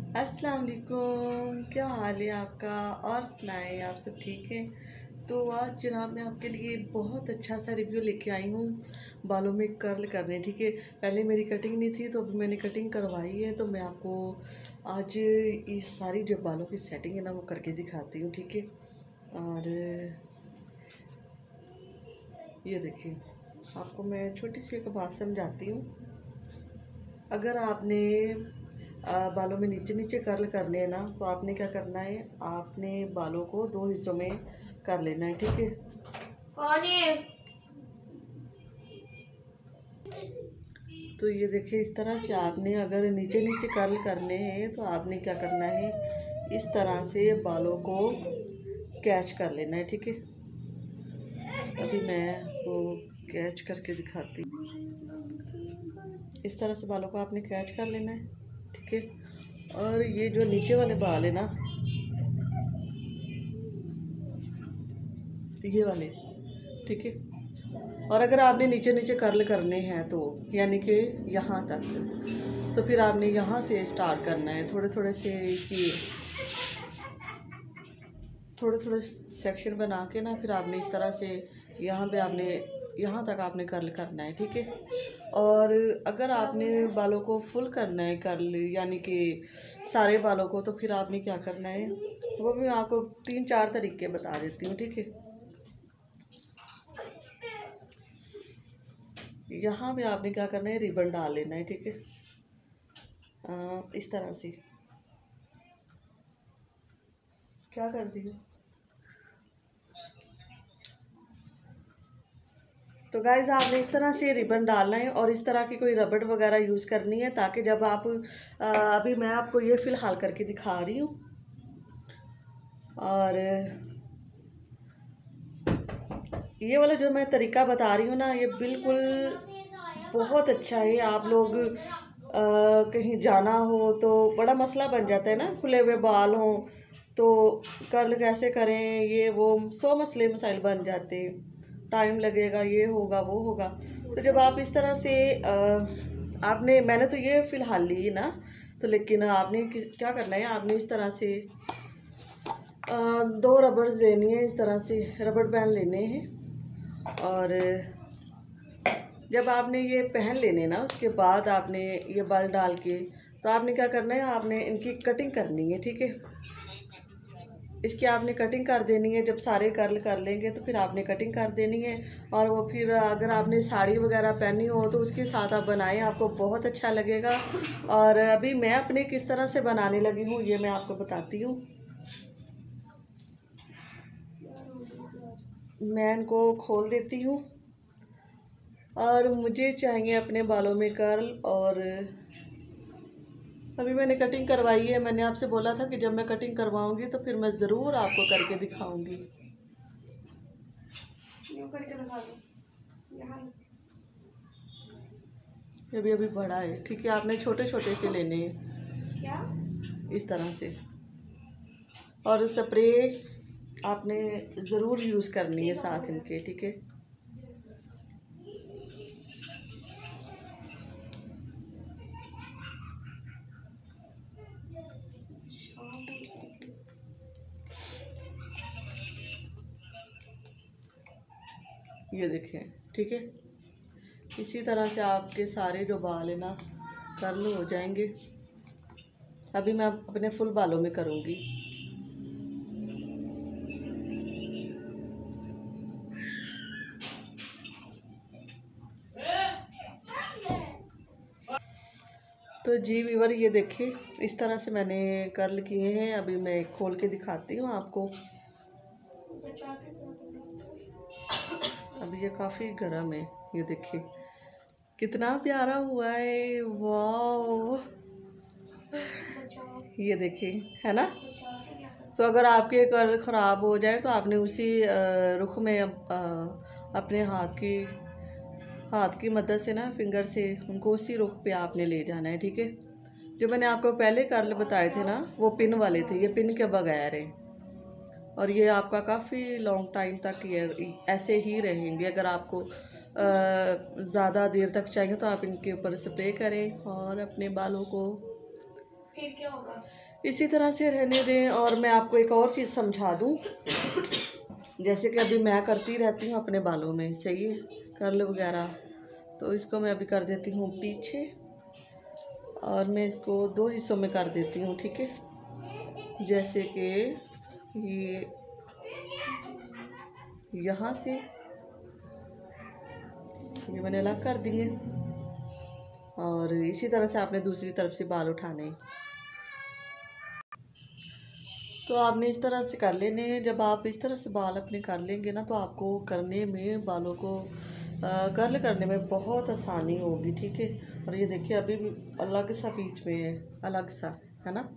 अस्सलाम वालेकुम, क्या हाल है आपका? और सुनाएं, आप सब ठीक हैं? तो आज जनाब मैं आपके लिए बहुत अच्छा सा रिव्यू लेके आई हूँ बालों में कर्ल करने। ठीक है, पहले मेरी कटिंग नहीं थी तो अभी मैंने कटिंग करवाई है, तो मैं आपको आज इस सारी जो बालों की सेटिंग है ना वो करके दिखाती हूँ। ठीक है, और ये देखिए, आपको मैं छोटी सी एक बात समझाती हूँ। अगर आपने बालों में नीचे नीचे कर्ल करने हैं ना, तो आपने क्या करना है, आपने बालों को दो हिस्सों में कर लेना है। ठीक है, कौन है? तो ये देखिए, इस तरह से आपने अगर नीचे नीचे कर्ल करने हैं तो आपने क्या करना है, इस तरह से बालों को कैच कर लेना है। ठीक है, अभी मैं आपको कैच करके दिखाती हूँ। इस तरह से बालों को आपने कैच कर लेना है। ठीक है, और ये जो नीचे वाले बाल है ना, ये वाले, ठीक है, और अगर आपने नीचे नीचे कर्ल करने हैं तो यानी कि यहाँ तक, तो फिर आपने यहाँ से स्टार्ट करना है। थोड़े थोड़े से इसकी थोड़े थोड़े सेक्शन बना के ना, फिर आपने इस तरह से यहाँ पे आपने यहाँ तक आपने कर्ल करना है। ठीक है, और अगर आपने बालों को फुल करना है कर्ल, यानी कि सारे बालों को, तो फिर आपने क्या करना है वो भी मैं आपको 3-4 तरीके बता देती हूँ। ठीक है, यहाँ पे आपने क्या करना है, रिबन डाल लेना है। ठीक है, इस तरह से क्या कर दी। तो गाइज आपने इस तरह से रिबन डालना है और इस तरह की कोई रबड़ वगैरह यूज़ करनी है, ताकि जब आप अभी मैं आपको ये फ़िलहाल करके दिखा रही हूँ। और ये वाला जो मैं तरीका बता रही हूँ ना, ये बिल्कुल बहुत अच्छा है। आप लोग कहीं जाना हो तो बड़ा मसला बन जाता है ना, खुले हुए बाल हों तो कर्ल कैसे करें, ये वो 100 मसले मसाइल बन जाते हैं, टाइम लगेगा, ये होगा वो होगा। तो जब आप इस तरह से आपने, मैंने तो ये फ़िलहाल ली ना, तो लेकिन आपने क्या करना है, आपने इस तरह से 2 रबड़ लेनी है, इस तरह से रबड़ बैंड लेने हैं। और जब आपने ये पहन लेने ना, उसके बाद आपने ये बाल डाल के, तो आपने क्या करना है, आपने इनकी कटिंग करनी है। ठीक है, इसकी आपने कटिंग कर देनी है। जब सारे कर्ल कर लेंगे तो फिर आपने कटिंग कर देनी है। और वो फिर अगर आपने साड़ी वगैरह पहनी हो तो उसके साथ आप बनाएं, आपको बहुत अच्छा लगेगा। और अभी मैं अपने किस तरह से बनाने लगी हूँ ये मैं आपको बताती हूँ। मैं इनको खोल देती हूँ और मुझे चाहिए अपने बालों में कर्ल। और अभी मैंने कटिंग करवाई है, मैंने आपसे बोला था कि जब मैं कटिंग करवाऊंगी तो फिर मैं ज़रूर आपको करके दिखाऊंगी। अभी अभी बड़ा है। ठीक है, आपने छोटे छोटे से लेने हैं क्या? इस तरह से, और स्प्रे आपने ज़रूर यूज़ करनी है साथ इनके। ठीक है, ये देखें। ठीक है, इसी तरह से आपके सारे जो बाल है ना कर्ल हो जाएंगे। अभी मैं अपने फुल बालों में करूँगी। तो जी व्यूअर, ये देखिए, इस तरह से मैंने कर्ल किए हैं। अभी मैं खोल के दिखाती हूँ आपको। अभी ये काफ़ी गर्म है, ये देखिए कितना प्यारा हुआ है, वाह। ये देखिए, है ना। तो अगर आपके कर्ल ख़राब हो जाए तो आपने उसी रुख में अपने हाथ की मदद से ना, फिंगर से उनको उसी रुख पे आपने ले जाना है। ठीक है, जो मैंने आपको पहले कर्ल बताए थे ना, वो पिन वाले थे, ये पिन के बगैर है। और ये आपका काफ़ी लॉन्ग टाइम तक ये ऐसे ही रहेंगे। अगर आपको ज़्यादा देर तक चाहिए तो आप इनके ऊपर स्प्रे करें और अपने बालों को फिर क्या होगा? इसी तरह से रहने दें। और मैं आपको एक और चीज़ समझा दूं, जैसे कि अभी मैं करती रहती हूँ अपने बालों में, सही है, कर्ल वगैरह, तो इसको मैं अभी कर देती हूँ पीछे और मैं इसको 2 हिस्सों में कर देती हूँ, ठीक है। जैसे कि ये यहाँ से ये मैंने अलग कर दिए और इसी तरह से आपने दूसरी तरफ से बाल उठाने हैं। तो आपने इस तरह से कर लेने हैं। जब आप इस तरह से बाल अपने कर लेंगे ना, तो आपको करने में, बालों को कर्ल करने में बहुत आसानी होगी, ठीक है। और ये देखिए अभी भी अलग सा बीच में है, अलग सा है ना।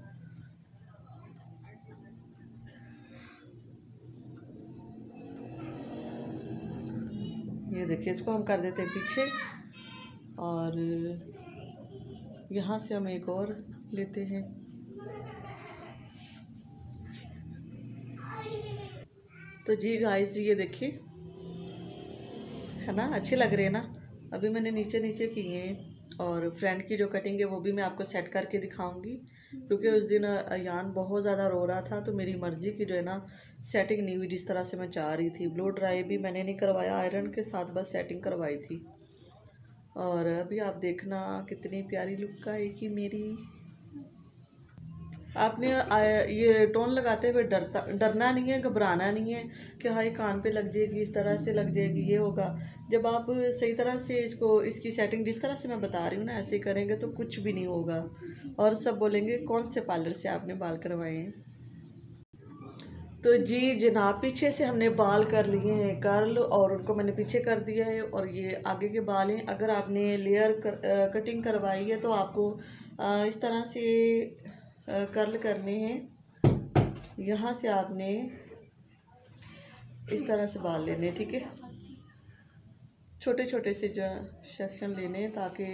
ये देखिए, इसको हम कर देते हैं पीछे और यहाँ से हम एक और लेते हैं। तो जी गाइस, ये देखिए, है ना, अच्छे लग रहे हैं ना। अभी मैंने नीचे नीचे किए हैं और फ्रंट की जो कटिंग है वो भी मैं आपको सेट करके दिखाऊंगी, क्योंकि उस दिन अयान बहुत ज़्यादा रो रहा था, तो मेरी मर्ज़ी की जो है ना सेटिंग नहीं हुई जिस तरह से मैं चाह रही थी। ब्लो ड्राई भी मैंने नहीं करवाया, आयरन के साथ बस सेटिंग करवाई थी। और अभी आप देखना कितनी प्यारी लुक आएगी मेरी। आपने ये टोन लगाते हुए डरना नहीं है, घबराना नहीं है कि हाय कान पे लग जाएगी, इस तरह से लग जाएगी, ये होगा। जब आप सही तरह से इसकी सेटिंग जिस तरह से मैं बता रही हूँ ना, ऐसे करेंगे तो कुछ भी नहीं होगा और सब बोलेंगे कौन से पार्लर से आपने बाल करवाए हैं। तो जी जनाब, पीछे से हमने बाल कर लिए हैं कर्ल और उनको मैंने पीछे कर दिया है और ये आगे के बाल हैं। अगर आपने कटिंग करवाई है तो आपको इस तरह से कर्ल करने हैं। यहाँ से आपने इस तरह से बाल लेने, ठीक है। छोटे छोटे से जो सेक्शन लेने ताकि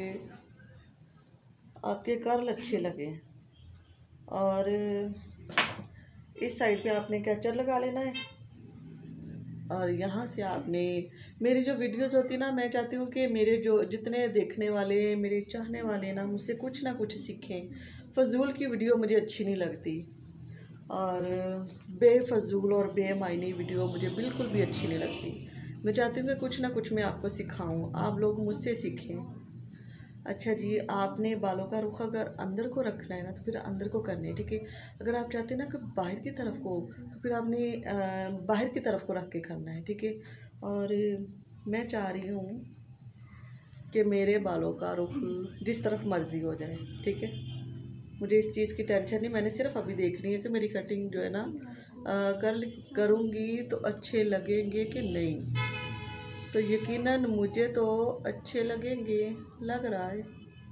आपके कर्ल अच्छे लगें। और इस साइड पे आपने कैचर लगा लेना है और यहाँ से आपने, मेरी जो वीडियोस होती है ना, मैं चाहती हूँ कि मेरे जो जितने देखने वाले, मेरे चाहने वाले ना, मुझसे कुछ ना कुछ सीखें। फ़जूल की वीडियो मुझे अच्छी नहीं लगती और बेफजूल और बेमायनी वीडियो मुझे बिल्कुल भी अच्छी नहीं लगती। मैं चाहती हूँ कि कुछ ना कुछ मैं आपको सिखाऊँ, आप लोग मुझसे सीखें। अच्छा जी, आपने बालों का रुख अगर अंदर को रखना है ना, तो फिर अंदर को करने, ठीक है। अगर आप चाहते हैं ना कि बाहर की तरफ को, तो फिर आपने बाहर की तरफ को रख के करना है, ठीक है। और मैं चाह रही हूँ कि मेरे बालों का रुख जिस तरफ मर्ज़ी हो जाए, ठीक है। मुझे इस चीज़ की टेंशन नहीं, मैंने सिर्फ अभी देखनी है कि मेरी कटिंग जो है ना कर्ल करूँगी तो अच्छे लगेंगे कि नहीं। तो यकीनन मुझे तो अच्छे लगेंगे, लग रहा है।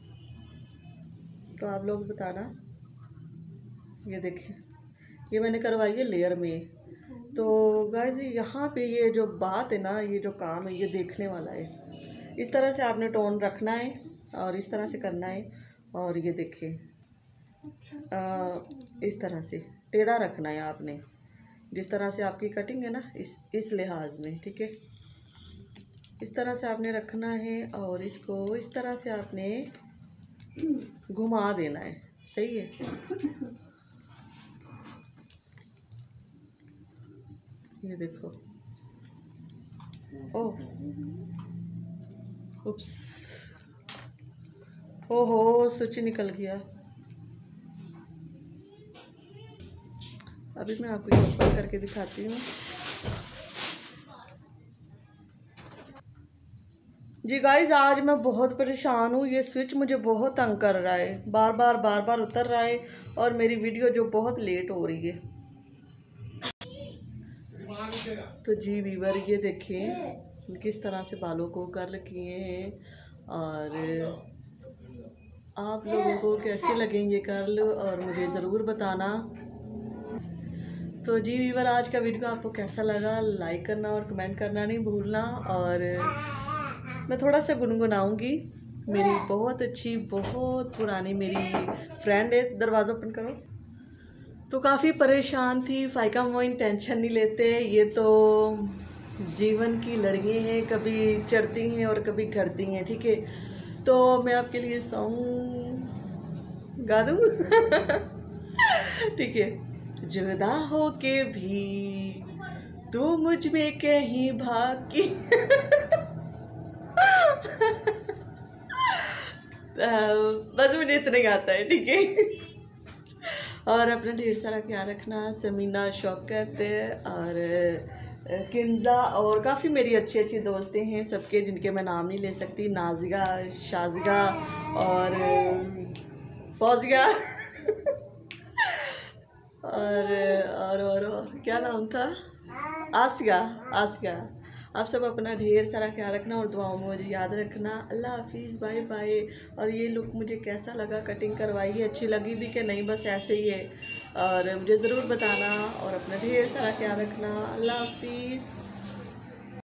तो आप लोग बताना। ये देखिए, ये मैंने करवाई है लेयर में। तो गाइस, यहाँ पे ये जो बात है ना, ये जो काम है, ये देखने वाला है। इस तरह से आपने टोन रखना है और इस तरह से करना है। और ये देखिए, इस तरह से टेढ़ा रखना है आपने, जिस तरह से आपकी कटिंग है ना, इस लिहाज में, ठीक है। इस तरह से आपने रखना है और इसको इस तरह से आपने घुमा देना है, सही है। ये देखो, ओह उप्स, ओहो, स्विच निकल गया। अभी मैं आपको ये ऊपर करके दिखाती हूँ। जी गाइस, आज मैं बहुत परेशान हूँ। ये स्विच मुझे बहुत तंग कर रहा है, बार बार उतर रहा है और मेरी वीडियो जो बहुत लेट हो रही है। तो जी वीवर, ये देखें किस तरह से बालों को कर्ल किए हैं और आप लोगों को कैसे लगेंगे कर्ल, और मुझे ज़रूर बताना। तो जी वीवर, आज का वीडियो आपको कैसा लगा, लाइक करना और कमेंट करना नहीं भूलना। और मैं थोड़ा सा गुनगुनाऊंगी। मेरी बहुत अच्छी, बहुत पुरानी मेरी फ्रेंड है, दरवाज़ा ओपन करो। तो काफ़ी परेशान थी। फ़ाइका मोइन टेंशन नहीं लेते, ये तो जीवन की लड़कियाँ हैं, कभी चढ़ती हैं और कभी घटती हैं, ठीक है। तो मैं आपके लिए सॉन्ग गा दूँ? ठीक है। जुदा हो के भी तू मुझ में कहीं बाकी बस मुझे इतना ही आता है, ठीक है। और अपना ढेर सारा ख्याल रखना। समीना, शौकत और किंजा और काफ़ी मेरी अच्छी अच्छी दोस्तें हैं सबके, जिनके मैं नाम नहीं ले सकती। नाजिया, शाजिया और फौजिया और क्या नाम था, आसिया। आप सब अपना ढेर सारा ख्याल रखना और दुआओं में मुझे याद रखना। अल्लाह हाफिज़, बाय बाय। और ये लुक मुझे कैसा लगा, कटिंग करवाई है, अच्छी लगी भी कि नहीं, बस ऐसे ही है, और मुझे ज़रूर बताना और अपना ढेर सारा ख्याल रखना। अल्लाह हाफिज़।